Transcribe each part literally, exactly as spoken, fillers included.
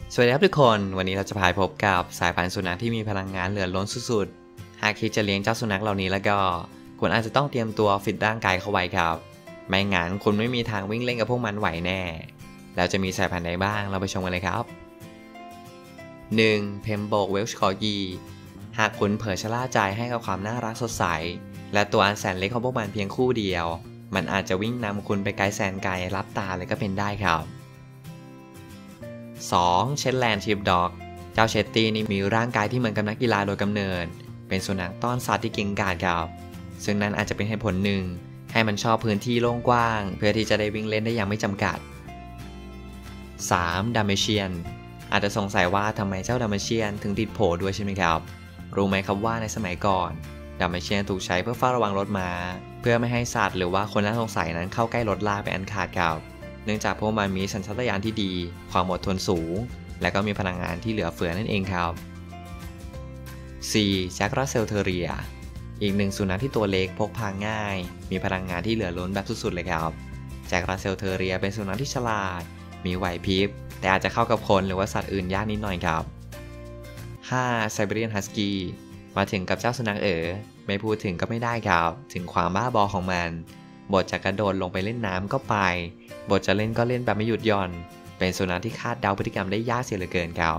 สวัสดีครับทุกคนวันนี้เราจะพาพบกับสายพันธุ์สุนัขที่มีพลังงานเหลือล้นสุดๆหากคิดจะเลี้ยงเจ้าสุนัขเหล่านี้แล้วก็คุณอาจจะต้องเตรียมตัวฟิตร่างกายเข้าไว้ครับไม่งั้นคุณไม่มีทางวิ่งเล่นกับพวกมันไหวแน่แล้วจะมีสายพันธุ์ใดบ้างเราไปชมกันเลยครับ หนึ่ง. เพมโบกเวลช์คอร์กีหากคุณเผยชะล่าใจให้กับความน่ารักสดใสและตัวอันแสนเล็กของพวกมันเพียงคู่เดียวมันอาจจะวิ่งนำคุณไปไกลแสนไกลรับตาเลยก็เป็นได้ครับ สอง. เชตแลนด์ชีพด็อกเจ้าเชตตี้นี่มีร่างกายที่เหมือนกับนักกีฬาโดยกำเนิดเป็นสุนัขต้อนสัตว์ที่เก่งกาจครับซึ่งนั้นอาจจะเป็นเหตุผลหนึ่งให้มันชอบพื้นที่โล่งกว้างเพื่อที่จะได้วิ่งเล่นได้อย่างไม่จำกัด สาม. ดัมเมเชียนอาจจะสงสัยว่าทำไมเจ้าดัมเมเชียนถึงติดโผด้วยใช่ไหมครับรู้ไหมครับว่าในสมัยก่อนดัมเมเชียนถูกใช้เพื่อเฝ้าระวังรถม้าเพื่อไม่ให้สัตว์หรือว่าคนน่าสงสัยนั้นเข้าใกล้รถลากเป็นอันขาดครับเนื่องจากพวกมันมีสัญชาตญาณที่ดีความอดทนสูงและก็มีพลังงานที่เหลือเฟือนั่นเองครับ สี่. แจ็ครัสเซลเทเรียอีกหนึ่งสุนัขที่ตัวเล็กพกพาง่ายมีพลังงานที่เหลือล้นแบบสุดๆเลยครับแจ็ครัสเซลเทเรียเป็นสุนัขที่ฉลาดมีไหวพริบแต่อาจจะเข้ากับคนหรือว่าสัตว์อื่นยากนิดหน่อยครับ ห้า. ไซบีเรียนฮัสกี้มาถึงกับเจ้าสุนัขเอ๋อไม่พูดถึงก็ไม่ได้ครับถึงความบ้าบอของมันบทจะกระโดดลงไปเล่นน้ำก็ไปบทจะเล่นก็เล่นแบบไม่หยุดหย่อนเป็นสุนัขที่คาดเดาพฤติกรรมได้ยากเสียเหลือเกินครับ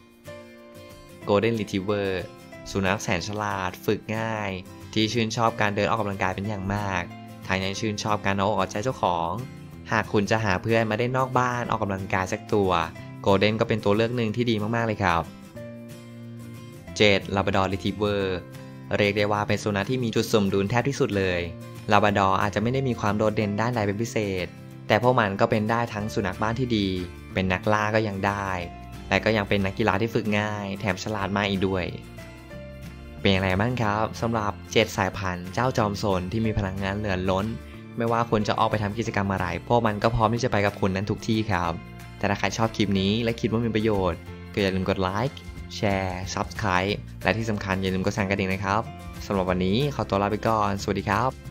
Golden Retriever สุนัขแสนฉลาดฝึกง่ายที่ชื่นชอบการเดินออกกำลังกายเป็นอย่างมากทางยังชื่นชอบการเอาอกเอาใจเจ้าของหากคุณจะหาเพื่อนมาได้นอกบ้านออกกำลังกายสักตัว Golden ก็เป็นตัวเลือกหนึ่งที่ดีมากๆเลยครับ เจ็ด. Labrador Retriever เรียกได้ว่าเป็นสุนัขที่มีจุดสมดุลแทบที่สุดเลยลาบราดอร์อาจจะไม่ได้มีความโดดเด่นด้านใดเป็นพิเศษแต่พวกมันก็เป็นได้ทั้งสุนัขบ้านที่ดีเป็นนักล่าก็ยังได้และก็ยังเป็นนักกีฬาที่ฝึกง่ายแถมฉลาดมากอีกด้วยเป็นอย่างไรบ้างครับสำหรับเจ็ดสายพันธุ์เจ้าจอมซนที่มีพลังงานเหลือล้นไม่ว่าคุณจะออกไปทำกิจกรรมอะไรพวกมันก็พร้อมที่จะไปกับคุณนั้นทุกที่ครับแต่ถ้าใครชอบคลิปนี้และคิดว่ามีประโยชน์ก็อย่าลืมกดไลค์แชร์ ซับสไครบ์ และที่สำคัญอย่าลืมกดสั่นกระดิ่งนะครับสำหรับวันนี้ขอตัวลาไปก่อนสวัสดีครับ